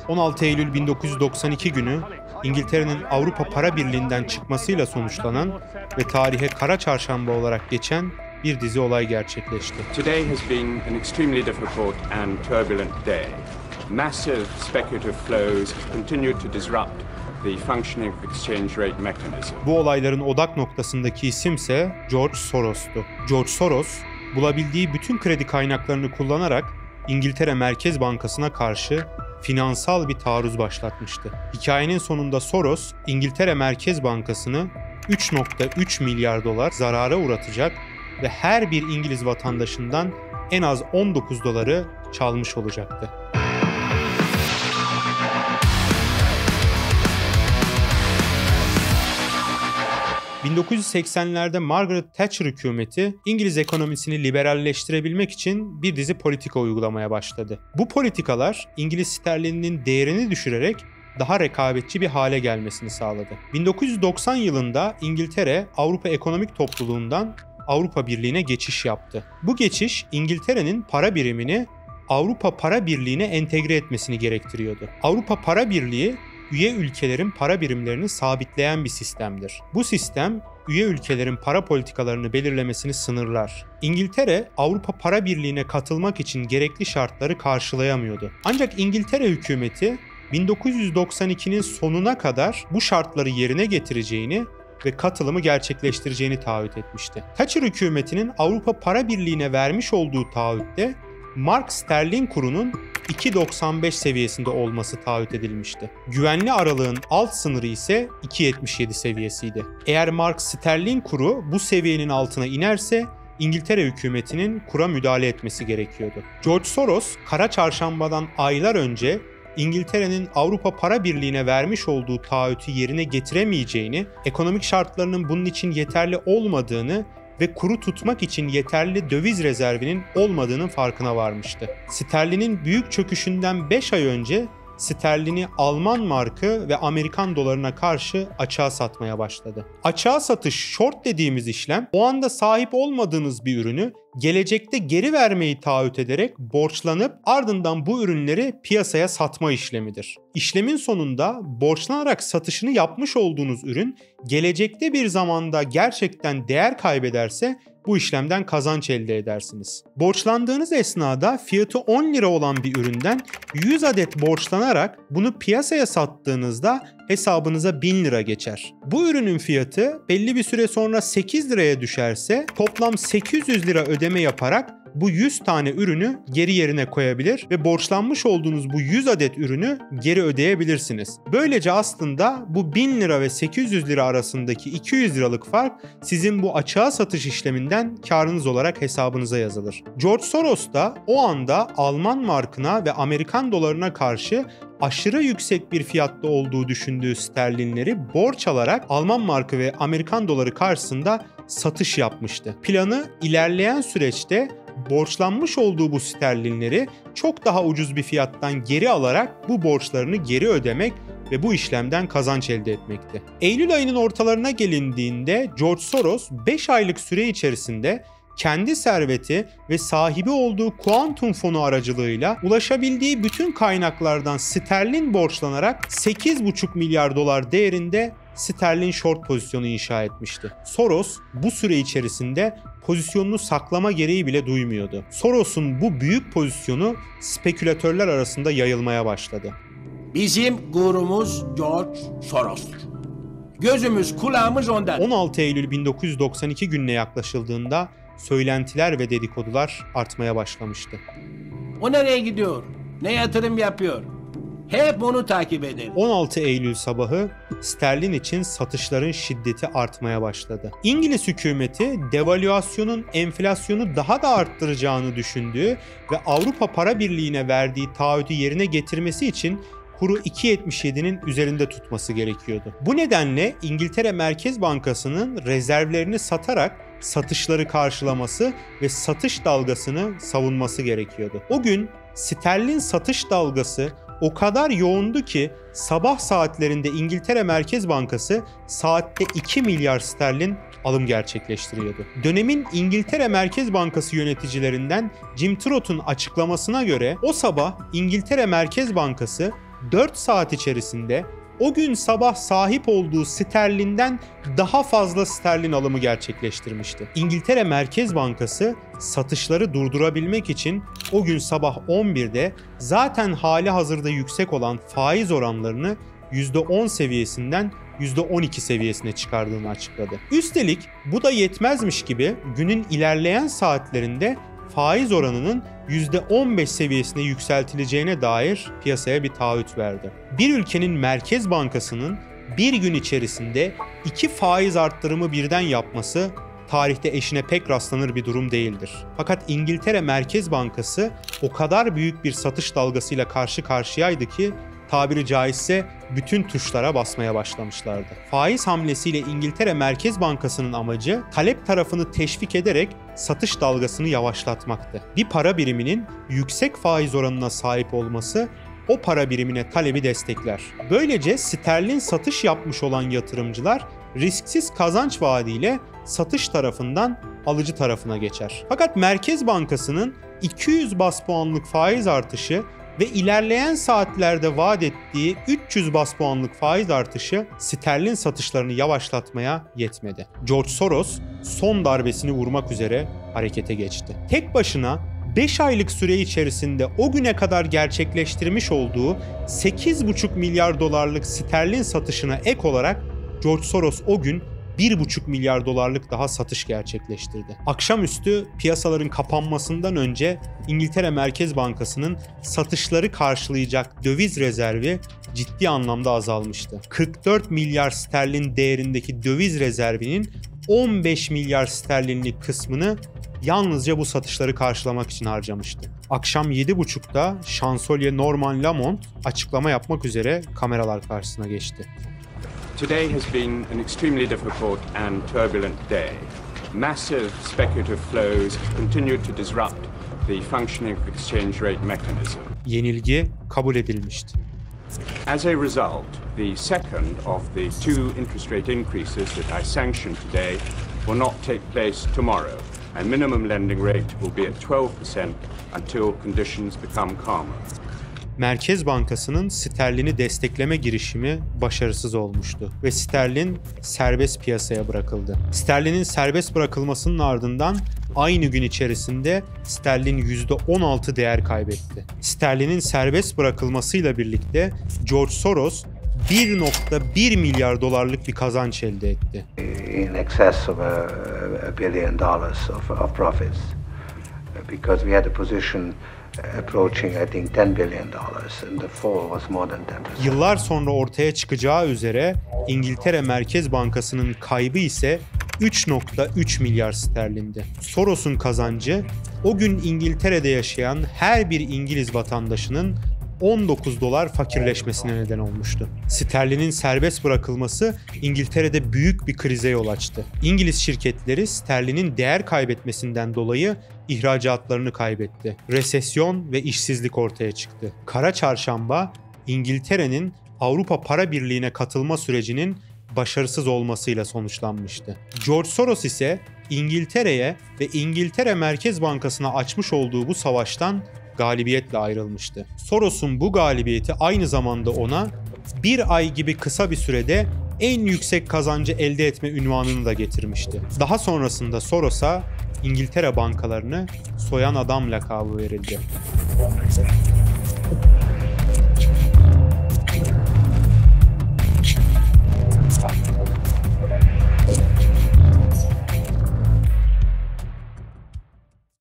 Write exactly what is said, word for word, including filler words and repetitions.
on altı Eylül bin dokuz yüz doksan iki günü İngiltere'nin Avrupa Para Birliği'nden çıkmasıyla sonuçlanan ve tarihe Kara Çarşamba olarak geçen bir dizi olay gerçekleşti. Today has been an extremely difficult and turbulent day. Massive speculative flows have continued to disrupt the functioning of exchange rate mechanism. Bu olayların odak noktasındaki isimse George Soros'tu. George Soros, bulabildiği bütün kredi kaynaklarını kullanarak İngiltere Merkez Bankası'na karşı finansal bir taarruz başlatmıştı. Hikayenin sonunda Soros, İngiltere Merkez Bankası'nı üç nokta üç milyar dolar zarara uğratacak ve her bir İngiliz vatandaşından en az on dokuz doları çalmış olacaktı. bin dokuz yüz seksenlerde Margaret Thatcher hükümeti İngiliz ekonomisini liberalleştirebilmek için bir dizi politika uygulamaya başladı. Bu politikalar İngiliz sterlininin değerini düşürerek daha rekabetçi bir hale gelmesini sağladı. bin dokuz yüz doksan yılında İngiltere Avrupa Ekonomik Topluluğundan Avrupa Birliği'ne geçiş yaptı. Bu geçiş İngiltere'nin para birimini Avrupa Para Birliği'ne entegre etmesini gerektiriyordu. Avrupa Para Birliği, üye ülkelerin para birimlerini sabitleyen bir sistemdir. Bu sistem, üye ülkelerin para politikalarını belirlemesini sınırlar. İngiltere, Avrupa Para Birliği'ne katılmak için gerekli şartları karşılayamıyordu. Ancak İngiltere hükümeti, bin dokuz yüz doksan ikinin sonuna kadar bu şartları yerine getireceğini ve katılımı gerçekleştireceğini taahhüt etmişti. Thatcher hükümetinin Avrupa Para Birliği'ne vermiş olduğu taahhütte, mark sterlin kurunun iki virgül doksan beş seviyesinde olması taahhüt edilmişti. Güvenli aralığın alt sınırı ise iki virgül yetmiş yedi seviyesiydi. Eğer mark sterlin kuru bu seviyenin altına inerse İngiltere hükümetinin kura müdahale etmesi gerekiyordu. George Soros, Kara Çarşamba'dan aylar önce İngiltere'nin Avrupa Para Birliği'ne vermiş olduğu taahhütü yerine getiremeyeceğini, ekonomik şartlarının bunun için yeterli olmadığını ve kuru tutmak için yeterli döviz rezervinin olmadığının farkına varmıştı. Sterlinin büyük çöküşünden beş ay önce sterlini Alman markı ve Amerikan dolarına karşı açığa satmaya başladı. Açığa satış, short dediğimiz işlem, o anda sahip olmadığınız bir ürünü gelecekte geri vermeyi taahhüt ederek borçlanıp ardından bu ürünleri piyasaya satma işlemidir. İşlemin sonunda borçlanarak satışını yapmış olduğunuz ürün gelecekte bir zamanda gerçekten değer kaybederse bu işlemden kazanç elde edersiniz. Borçlandığınız esnada fiyatı on lira olan bir üründen yüz adet borçlanarak bunu piyasaya sattığınızda hesabınıza bin lira geçer. Bu ürünün fiyatı belli bir süre sonra sekiz liraya düşerse toplam sekiz yüz lira ödeme yaparak bu yüz tane ürünü geri yerine koyabilir ve borçlanmış olduğunuz bu yüz adet ürünü geri ödeyebilirsiniz. Böylece aslında bu bin lira ve sekiz yüz lira arasındaki iki yüz liralık fark sizin bu açığa satış işleminden karınız olarak hesabınıza yazılır. George Soros da o anda Alman markına ve Amerikan dolarına karşı aşırı yüksek bir fiyatta olduğu düşündüğü sterlinleri borç alarak Alman markı ve Amerikan doları karşısında satış yapmıştı. Planı ilerleyen süreçte borçlanmış olduğu bu sterlinleri çok daha ucuz bir fiyattan geri alarak bu borçlarını geri ödemek ve bu işlemden kazanç elde etmekti. Eylül ayının ortalarına gelindiğinde George Soros beş aylık süre içerisinde kendi serveti ve sahibi olduğu kuantum fonu aracılığıyla ulaşabildiği bütün kaynaklardan sterlin borçlanarak sekiz virgül beş milyar dolar değerinde sterlin short pozisyonu inşa etmişti. Soros bu süre içerisinde pozisyonunu saklama gereği bile duymuyordu. Soros'un bu büyük pozisyonu spekülatörler arasında yayılmaya başladı. Bizim gururumuz George Soros'tur. Gözümüz kulağımız ondan. on altı Eylül bin dokuz yüz doksan iki gününe yaklaşıldığında söylentiler ve dedikodular artmaya başlamıştı. O nereye gidiyor? Ne yatırım yapıyor? Hep onu takip edelim. on altı Eylül sabahı sterlin için satışların şiddeti artmaya başladı. İngiliz hükümeti devalüasyonun enflasyonu daha da arttıracağını düşündüğü ve Avrupa Para Birliği'ne verdiği taahhütü yerine getirmesi için kuru iki virgül yetmiş yedinin üzerinde tutması gerekiyordu. Bu nedenle İngiltere Merkez Bankası'nın rezervlerini satarak satışları karşılaması ve satış dalgasını savunması gerekiyordu. O gün sterlin satış dalgası o kadar yoğundu ki sabah saatlerinde İngiltere Merkez Bankası saatte iki milyar sterlin alım gerçekleştiriyordu. Dönemin İngiltere Merkez Bankası yöneticilerinden Jim Trot'un açıklamasına göre o sabah İngiltere Merkez Bankası dört saat içerisinde o gün sabah sahip olduğu sterlinden daha fazla sterlin alımı gerçekleştirmişti. İngiltere Merkez Bankası satışları durdurabilmek için o gün sabah on birde zaten hali hazırda yüksek olan faiz oranlarını yüzde on seviyesinden yüzde on iki seviyesine çıkardığını açıkladı. Üstelik bu da yetmezmiş gibi günün ilerleyen saatlerinde faiz oranının yüzde on beş seviyesine yükseltileceğine dair piyasaya bir taahhüt verdi. Bir ülkenin Merkez Bankası'nın bir gün içerisinde iki faiz arttırımı birden yapması tarihte eşine pek rastlanır bir durum değildir. Fakat İngiltere Merkez Bankası o kadar büyük bir satış dalgasıyla karşı karşıyaydı ki tabiri caizse bütün tuşlara basmaya başlamışlardı. Faiz hamlesiyle İngiltere Merkez Bankası'nın amacı talep tarafını teşvik ederek satış dalgasını yavaşlatmaktı. Bir para biriminin yüksek faiz oranına sahip olması o para birimine talebi destekler. Böylece sterlin satış yapmış olan yatırımcılar risksiz kazanç vaadiyle satış tarafından alıcı tarafına geçer. Fakat Merkez Bankası'nın iki yüz bas puanlık faiz artışı ve ilerleyen saatlerde vaat ettiği üç yüz bas puanlık faiz artışı sterlin satışlarını yavaşlatmaya yetmedi. George Soros son darbesini vurmak üzere harekete geçti. Tek başına beş aylık süre içerisinde o güne kadar gerçekleştirmiş olduğu sekiz buçuk milyar dolarlık sterlin satışına ek olarak George Soros o gün bir buçuk milyar dolarlık daha satış gerçekleştirdi. Akşamüstü piyasaların kapanmasından önce İngiltere Merkez Bankası'nın satışları karşılayacak döviz rezervi ciddi anlamda azalmıştı. kırk dört milyar sterlin değerindeki döviz rezervinin on beş milyar sterlinlik kısmını yalnızca bu satışları karşılamak için harcamıştı. Akşam yedi buçukta şansölye Norman Lamont açıklama yapmak üzere kameralar karşısına geçti. Today has been an extremely difficult and turbulent day. Massive speculative flows continued to disrupt the functioning of the exchange rate mechanism. Yenilgi kabul edilmişti. As a result, the second of the two interest rate increases that I sanctioned today will not take place tomorrow, and minimum lending rate will be at twelve percent until conditions become calmer. Merkez Bankası'nın sterlini destekleme girişimi başarısız olmuştu ve sterlin serbest piyasaya bırakıldı. Sterlinin serbest bırakılmasının ardından aynı gün içerisinde sterlin yüzde on altı değer kaybetti. Sterlinin serbest bırakılmasıyla birlikte George Soros bir virgül bir milyar dolarlık bir kazanç elde etti. In excess of a, a billion dollars of, of profits, because we had a position approaching I think ten billion dollars and the fall was more than ten percent. Yıllar sonra ortaya çıkacağı üzere İngiltere Merkez Bankası'nın kaybı ise üç virgül üç milyar sterlindi. Soros'un kazancı o gün İngiltere'de yaşayan her bir İngiliz vatandaşının on dokuz dolar fakirleşmesine neden olmuştu. Sterlinin serbest bırakılması İngiltere'de büyük bir krize yol açtı. İngiliz şirketleri sterlinin değer kaybetmesinden dolayı ihracatlarını kaybetti. Resesyon ve işsizlik ortaya çıktı. Kara Çarşamba, İngiltere'nin Avrupa Para Birliği'ne katılma sürecinin başarısız olmasıyla sonuçlanmıştı. George Soros ise İngiltere'ye ve İngiltere Merkez Bankası'na açmış olduğu bu savaştan galibiyetle ayrılmıştı. Soros'un bu galibiyeti aynı zamanda ona bir ay gibi kısa bir sürede en yüksek kazancı elde etme unvanını da getirmişti. Daha sonrasında Soros'a İngiltere bankalarını soyan adam lakabı verildi.